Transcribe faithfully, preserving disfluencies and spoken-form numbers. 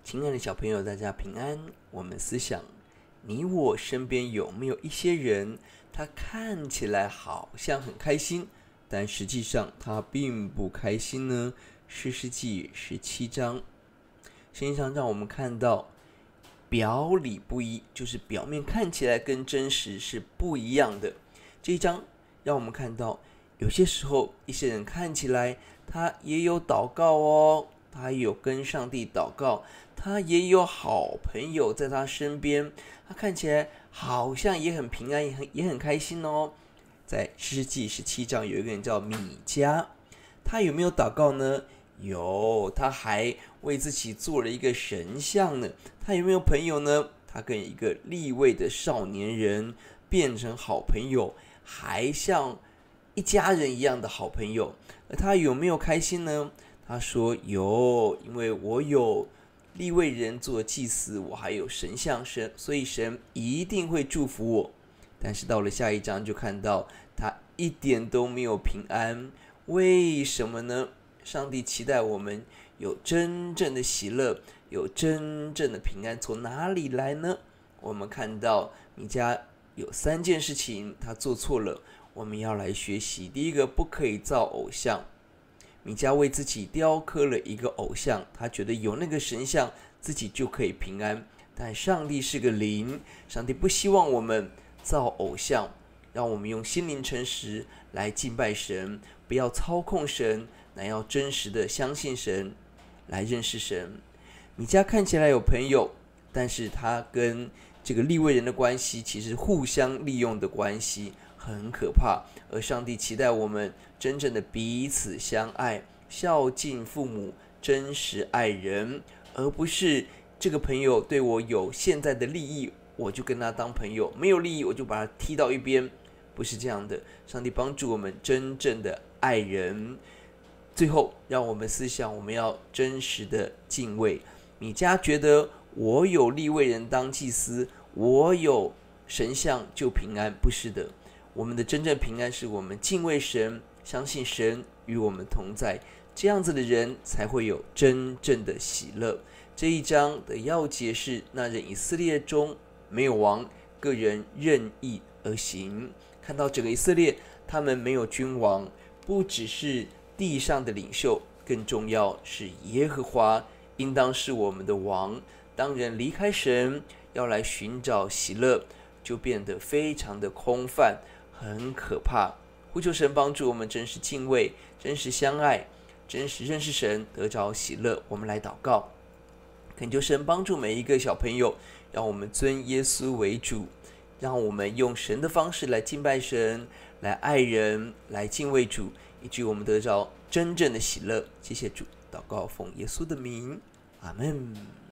亲爱的小朋友，大家平安。我们思想，你我身边有没有一些人，他看起来好像很开心，但实际上他并不开心呢？士师记十七章，圣经上让我们看到表里不一，就是表面看起来跟真实是不一样的。这一章让我们看到，有些时候一些人看起来他也有祷告哦，他也有跟上帝祷告，他也有好朋友在他身边，他看起来好像也很平安，也很也很开心哦。在士师记十七章有一个人叫米迦，他有没有祷告呢？有，他还为自己做了一个神像呢。他有没有朋友呢？他跟一个利未的少年人变成好朋友，还像一家人一样的好朋友。而他有没有开心呢？他说有，因为我有利未人做祭司，我还有神像神，所以神一定会祝福我。但是到了下一章就看到他一点都没有平安，为什么呢？上帝期待我们有真正的喜乐，有真正的平安，从哪里来呢？我们看到米迦有三件事情他做错了，我们要来学习。第一个，不可以造偶像。米迦为自己雕刻了一个偶像，他觉得有那个神像自己就可以平安。但上帝是个灵，上帝不希望我们造偶像，让我们用心灵诚实来敬拜神，不要操控神，乃要真实的相信神，来认识神。米迦看起来有朋友，但是他跟这个利未人的关系其实互相利用的关系，很可怕。而上帝期待我们真正的彼此相爱，孝敬父母，真实爱人，而不是这个朋友对我有现在的利益，我就跟他当朋友，没有利益我就把他踢到一边，不是这样的。上帝帮助我们真正的爱人。最后让我们思想，我们要真实的敬畏。米迦觉得我有利未人当祭司，我有神像就平安，不是的。我们的真正平安是我们敬畏神，相信神与我们同在，这样子的人才会有真正的喜乐。这一章的要节是，那人以色列中没有王，个人任意而行。看到整个以色列，他们没有君王，不只是地上的领袖，更重要是耶和华应当是我们的王。当人离开神，要来寻找喜乐，就变得非常的空泛，很可怕。呼求神帮助我们真实敬畏，真实相爱，真实认识神，得着喜乐。我们来祷告，恳求神帮助每一个小朋友，让我们尊耶稣为主，让我们用神的方式来敬拜神，来爱人，来敬畏主，以至于我们得着真正的喜乐。谢谢主，祷告奉耶稣的名，阿们。